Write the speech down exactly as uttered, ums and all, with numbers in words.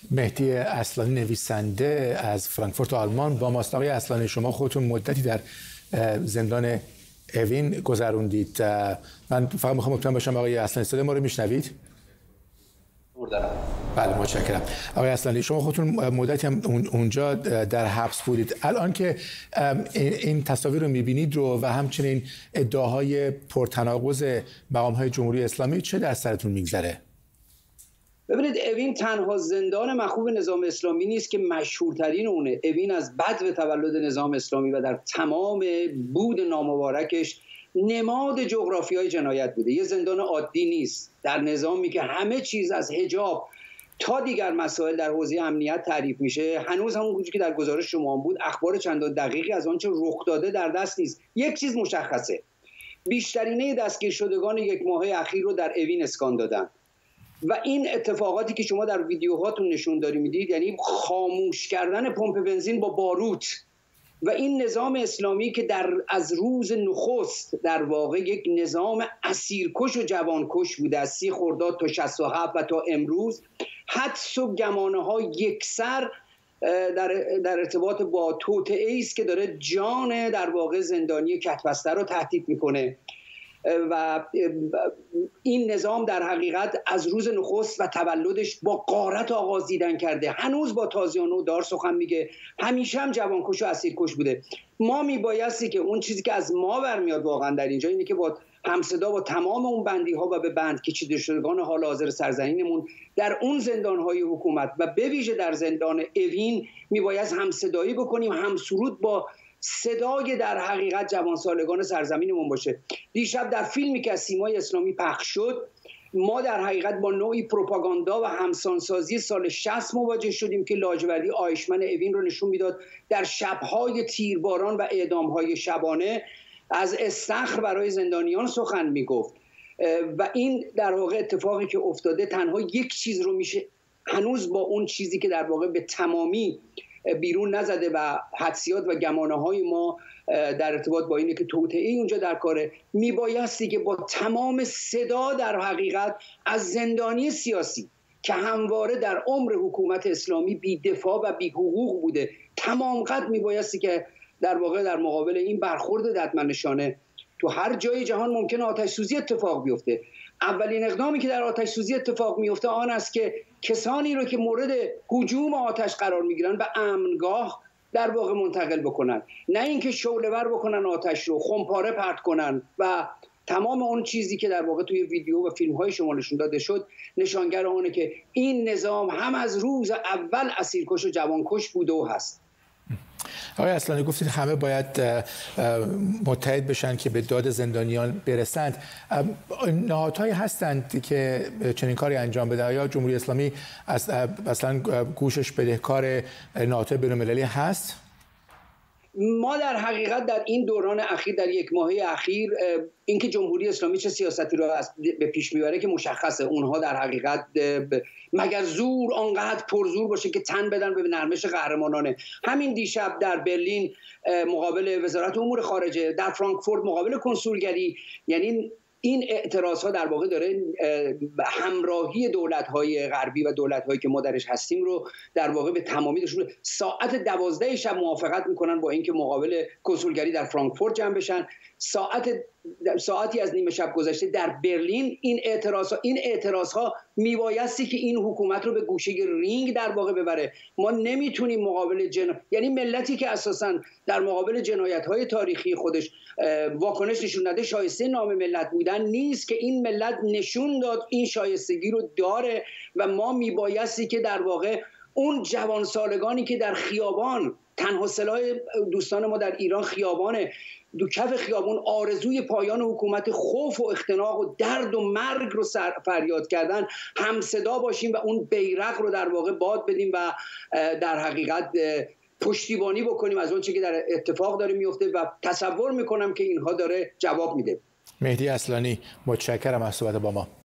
مهدی اصلانی نویسنده از فرانکفورت آلمان با ماست. آقای اصلانی، شما خودتون مدتی در زندان اوین گذروندید. من فقط میخوام مطمئن باشم آقای اصلانی صدای ما رو میشنوید؟ بله، متشکرم. آقای اصلانی، شما خودتون مدتی هم اونجا در حبس بودید. الان که این تصاویر رو میبینید رو و همچنین ادعاهای پرتناقض مقام‌های جمهوری اسلامی، چه در سرتون میگذره؟ ببینید، اوین تنها زندان مخوف نظام اسلامی نیست که مشهورترین اونه. اوین از بدو تولد نظام اسلامی و در تمام بود نامبارکش نماد جغرافیای جنایت بوده. یه زندان عادی نیست، در نظامی که همه چیز از حجاب تا دیگر مسائل در حوزه امنیت تعریف میشه. هنوز همون که در گزارش شما بود، اخبار چندان دقیقی از آنچه رخ داده در دست نیست. یک چیز مشخصه، بیشترینه دستگیر شدگان یک ماه اخیر رو در اوین اسکان دادن و این اتفاقاتی که شما در ویدیوهاتون نشون داری میدید، یعنی خاموش کردن پمپ بنزین با باروت و این نظام اسلامی که در از روز نخست در واقع یک نظام اسیرکش و جوانکش بوده، از سی خرداد تا شصت و هفت و تا امروز حدس و گمانه ها یکسر در در ارتباط با توطئه‌ای است که داره جان در واقع زندانی کتبسته رو تهدید میکنه و این نظام در حقیقت از روز نخست و تولدش با غارت آغاز دیدن کرده. هنوز با تازیانه و دار سخن میگه، همیشه هم جوانکش و اسیرکش بوده. ما میبایستی که اون چیزی که از ما برمیاد واقعا در اینجا اینه که با همصدا با تمام اون بندی ها و به بند کشیده شدگان حال حاضر سرزمینمون در اون زندان های حکومت و به ویژه در زندان اوین میبایست همصدایی بکنیم، همسرود با صدای در حقیقت جوانسالگان سرزمینمون باشه. دیشب در فیلمی که از سیمای اسلامی پخش شد، ما در حقیقت با نوعی پروپاگاندا و همسانسازی سال شصت مواجه شدیم که لاجوردی آیشمن اوین رو نشون میداد در شب‌های تیرباران و اعدام‌های شبانه از استخر برای زندانیان سخن میگفت و این در واقع اتفاقی که افتاده تنها یک چیز رو میشه هنوز با اون چیزی که در واقع به تمامی بیرون نزده و حدسیات و گمانه های ما در ارتباط با اینه که توطئه‌ای اونجا در کاره، میبایستی که با تمام صدا در حقیقت از زندانی سیاسی که همواره در عمر حکومت اسلامی بی دفاع و بی حقوق بوده تمام قد میبایستی که در واقع در مقابل این برخورد ددمنشانه تو هر جای جهان ممکن آتش سوزی اتفاق بیفته. اولین اقدامی که در آتش سوزی اتفاق میفته آن است که کسانی رو که مورد هجوم آتش قرار میگیرن به امنگاه در واقع منتقل بکنن، نه اینکه شعله‌ور بکنن آتش رو، خمپاره پرت کنن و تمام اون چیزی که در واقع توی ویدیو و فیلم‌های شما نشون داده شد نشانگر آنه که این نظام هم از روز اول اسیرکش و جوانکش بوده و هست. آقای اصلانی، گفتید همه باید متحد بشن که به داد زندانیان برسند. نهادهایی هستند که چنین کاری انجام بدن؟ یا جمهوری اسلامی اصلا گوشش بدهکار نهادهای بین‌المللی هست؟ ما در حقیقت در این دوران اخیر، در یک ماهه اخیر، اینکه جمهوری اسلامی چه سیاستی رو به پیش میبره که مشخصه. اونها در حقیقت مگر زور آنقدر پرزور باشه که تن بدن به نرمش قهرمانانه. همین دیشب در برلین مقابل وزارت امور خارجه، در فرانکفورت مقابل کنسولگری، یعنی این اعتراض ها در واقع داره همراهی دولت های غربی و دولت هایی که ما درش هستیم رو در واقع به تمامی داشته. ساعت دوازده شب موافقت میکنن با اینکه مقابل کنسولگری در فرانکفورت جمع بشن. ساعت ساعتی از نیمه شب گذشته در برلین این اعتراض ها این اعتراض ها میبایستی که این حکومت رو به گوشه رینگ در واقع ببره. ما نمیتونیم مقابل جن... یعنی ملتی که اساساً در مقابل جنایت های تاریخی خودش واکنش نشون داده شایسته نام ملت بودن نیست، که این ملت نشون داد این شایستگی رو داره و ما میبایستی که در واقع اون جوان سالگانی که در خیابان، تنها سلاح دوستان ما در ایران خیابانه، دو کف خیابون آرزوی پایان حکومت خوف و اختناق و درد و مرگ رو فریاد کردن، هم صدا باشیم و اون بیرق رو در واقع باد بدیم و در حقیقت پشتیبانی بکنیم از اون چیزی که در اتفاق داره میفته و تصور میکنم که اینها داره جواب میده. مهدی اصلانی، متشکرم از صحبت با ما.